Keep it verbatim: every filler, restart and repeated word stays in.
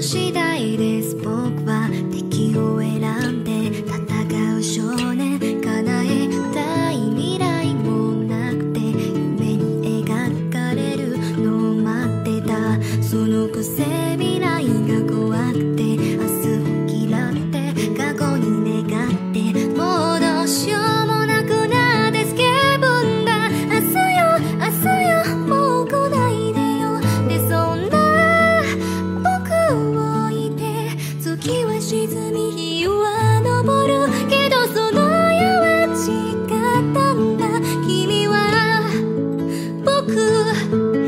次第です。僕は敵を選んで戦う少年、叶えたい未来もなくて夢に描かれるのを待ってた。そのくせ未来が怖くて明日を嫌って過去に願ってもうどうしようもなくなってスケブンだ。明日よ明日よもう来ないでよ。でそんな僕を置いて月は沈み日は昇るけどその夜は違ったんだ。君は僕